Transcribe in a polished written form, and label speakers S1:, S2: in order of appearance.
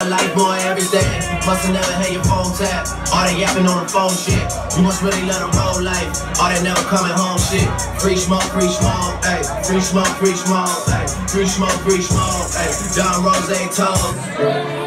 S1: life, boy, everything. Must have never had your phone tapped. All that yapping on the phone shit. You must really let them roll life. All that never coming home shit. Free smoke, ayy. Free smoke, ayy. Free smoke, ayy. Don Rose told.